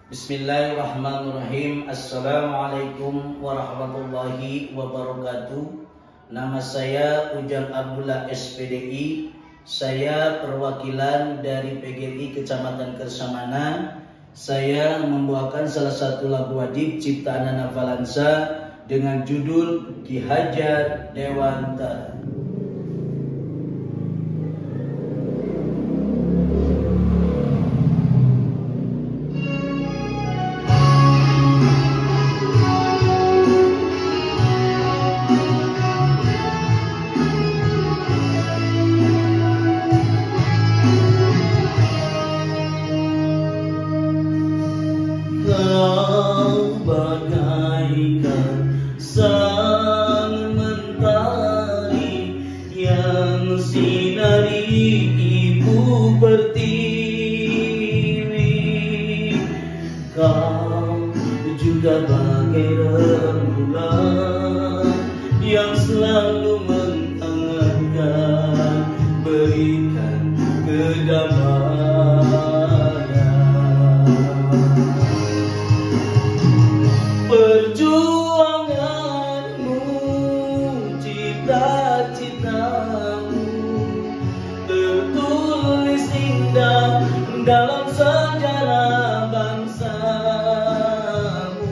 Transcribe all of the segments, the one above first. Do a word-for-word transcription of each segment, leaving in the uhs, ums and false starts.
Bismillahirrahmanirrahim. Assalamualaikum warahmatullahi wabarakatuh. Nama saya Ujang Abdullah S P D I. Saya perwakilan dari P G R I Kecamatan Kersamana. Saya membawakan salah satu lagu wajib ciptaan Nana Valansa dengan judul Ki Hajar Dewantara. Kau bagaikan sang mentari yang sinari ibu pertiwi. Kau juga bagai rembulan yang selalu menghangatkan, berikan kedamaian. Perjuanganmu, cita-citamu tertulis indah dalam sejarah bangsamu,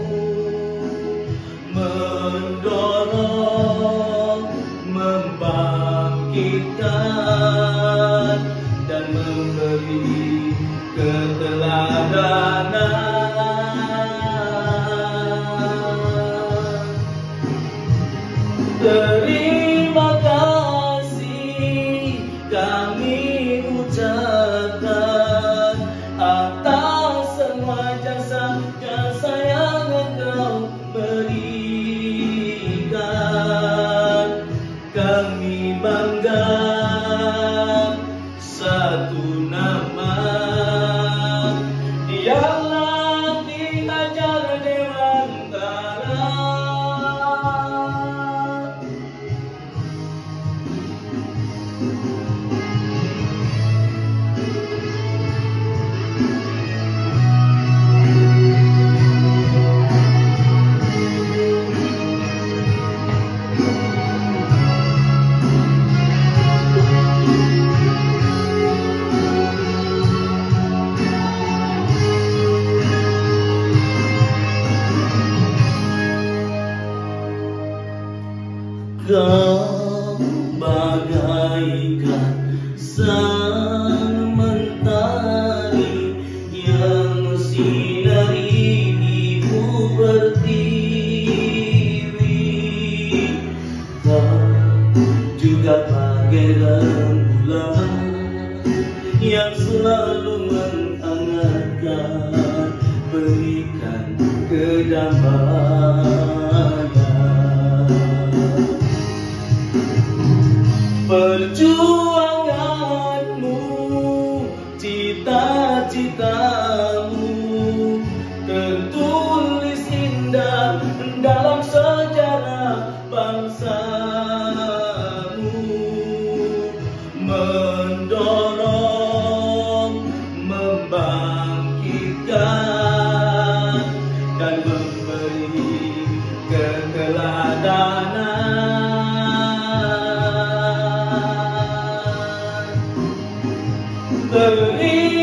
mendorong, membangkitkan dan memberi keteladanan. Terima kasih kami ucapkan atas semua jasa-jasa yang engkau berikan. Kami bangga satu nama, dialah Ki Hajar Dewantara. Kau bagaikan sang mentari yang sinari ibu pertiwi. Kau juga bagai rembulan yang selalu menghangatkan, berikan kedamaian. Perjuanganmu, cita-citamu tertulis indah dalam sejarah bangsamu, mendorong, membangkitkan dan memberi keteladanan. Terima